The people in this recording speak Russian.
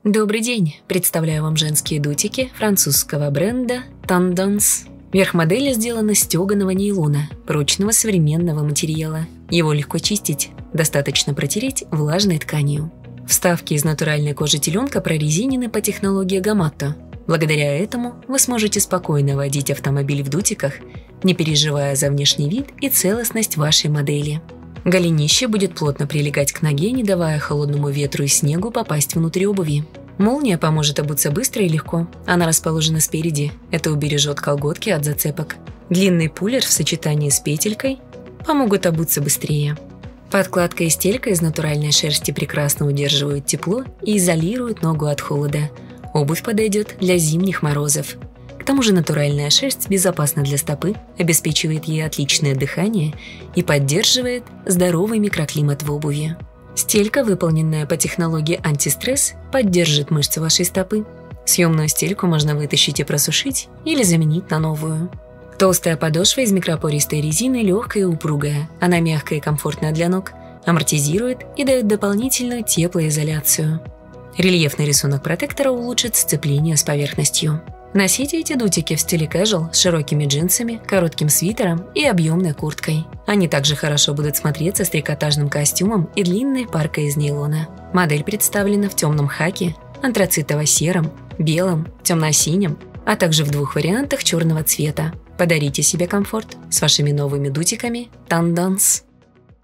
Добрый день! Представляю вам женские дутики французского бренда Tendance. Верх модели сделан из стеганого нейлона, прочного современного материала. Его легко чистить, достаточно протереть влажной тканью. Вставки из натуральной кожи теленка прорезинены по технологии Гаматто. Благодаря этому вы сможете спокойно водить автомобиль в дутиках, не переживая за внешний вид и целостность вашей модели. Голенище будет плотно прилегать к ноге, не давая холодному ветру и снегу попасть внутрь обуви. Молния поможет обуться быстро и легко. Она расположена спереди. Это убережет колготки от зацепок. Длинный пуллер в сочетании с петелькой помогут обуться быстрее. Подкладка и стелька из натуральной шерсти прекрасно удерживают тепло и изолируют ногу от холода. Обувь подойдет для зимних морозов. К тому же натуральная шерсть безопасна для стопы, обеспечивает ей отличное дыхание и поддерживает здоровый микроклимат в обуви. Стелька, выполненная по технологии антистресс, поддержит мышцы вашей стопы. Съемную стельку можно вытащить и просушить или заменить на новую. Толстая подошва из микропористой резины легкая и упругая. Она мягкая и комфортная для ног, амортизирует и дает дополнительную теплоизоляцию. Рельефный рисунок протектора улучшит сцепление с поверхностью. Носите эти дутики в стиле casual с широкими джинсами, коротким свитером и объемной курткой. Они также хорошо будут смотреться с трикотажным костюмом и длинной паркой из нейлона. Модель представлена в темном хаке, антрацитово-сером, белом, темно-синем, а также в двух вариантах черного цвета. Подарите себе комфорт с вашими новыми дутиками Tendance.